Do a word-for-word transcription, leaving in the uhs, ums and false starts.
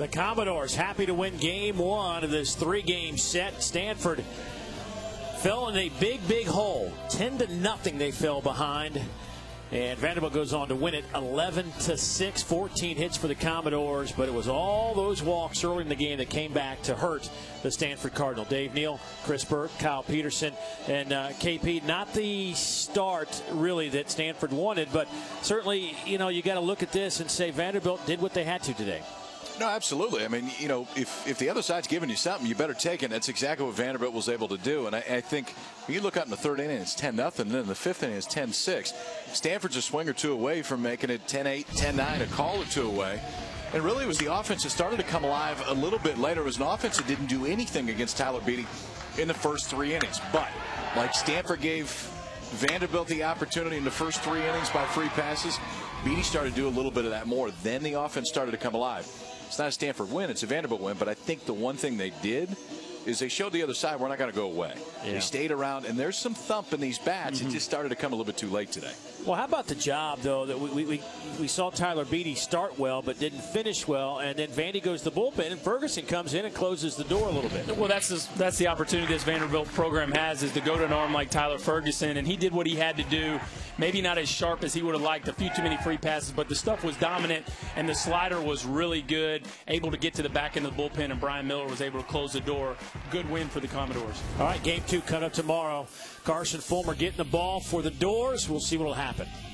The Commodores happy to win game one of this three-game set. Stanford fell in a big, big hole. ten to nothing they fell behind. And Vanderbilt goes on to win it eleven to six. fourteen hits for the Commodores, but it was all those walks early in the game that came back to hurt the Stanford Cardinal. Dave Neal, Chris Burke, Kyle Peterson, and uh, K P. Not the start, really, that Stanford wanted, but certainly, you know, you got to look at this and say Vanderbilt did what they had to today. No, absolutely. I mean, you know, if, if the other side's giving you something, you better take it. That's exactly what Vanderbilt was able to do. And I, I think when you look out in the third inning, it's ten nothing. And then in the fifth inning, it's ten six. Stanford's a swing or two away from making it ten eight, ten nine, a call or two away. And really, it was the offense that started to come alive a little bit later. It was an offense that didn't do anything against Tyler Beede in the first three innings. But like Stanford gave Vanderbilt the opportunity in the first three innings by free passes, Beede started to do a little bit of that more. Then the offense started to come alive. It's not a Stanford win, it's a Vanderbilt win, but I think the one thing they did is they showed the other side we're not going to go away. Yeah. They stayed around, and there's some thump in these bats. Mm-hmm. It just started to come a little bit too late today. Well, how about the job, though, that we we, we saw Tyler Beede start well but didn't finish well, and then Vandy goes to the bullpen, and Ferguson comes in and closes the door a little bit. Well, that's the, that's the opportunity this Vanderbilt program has, is to go to an arm like Tyler Ferguson, and he did what he had to do. Maybe not as sharp as he would have liked, a few too many free passes, but the stuff was dominant, and the slider was really good, able to get to the back end of the bullpen, and Brian Miller was able to close the door. Good win for the Commodores. All right, game two coming up tomorrow. Carson Fulmer getting the ball for the Doors. We'll see what will happen.